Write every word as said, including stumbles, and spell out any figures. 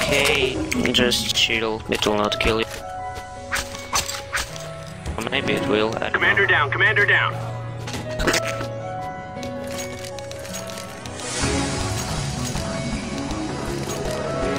okay, just chill, it will not kill you. Or maybe it will, I don't Commander know. down, commander down.